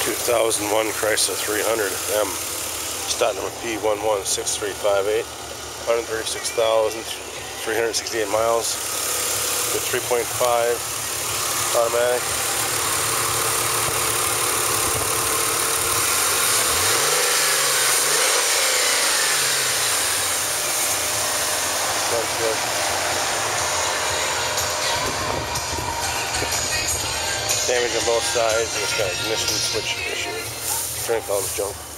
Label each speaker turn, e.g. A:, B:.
A: 2001 Chrysler 300M, stock number p116358, 136,368 miles, with 3.5 automatic. Damage on both sides, and it's got an ignition switch issue. Turn columns junk.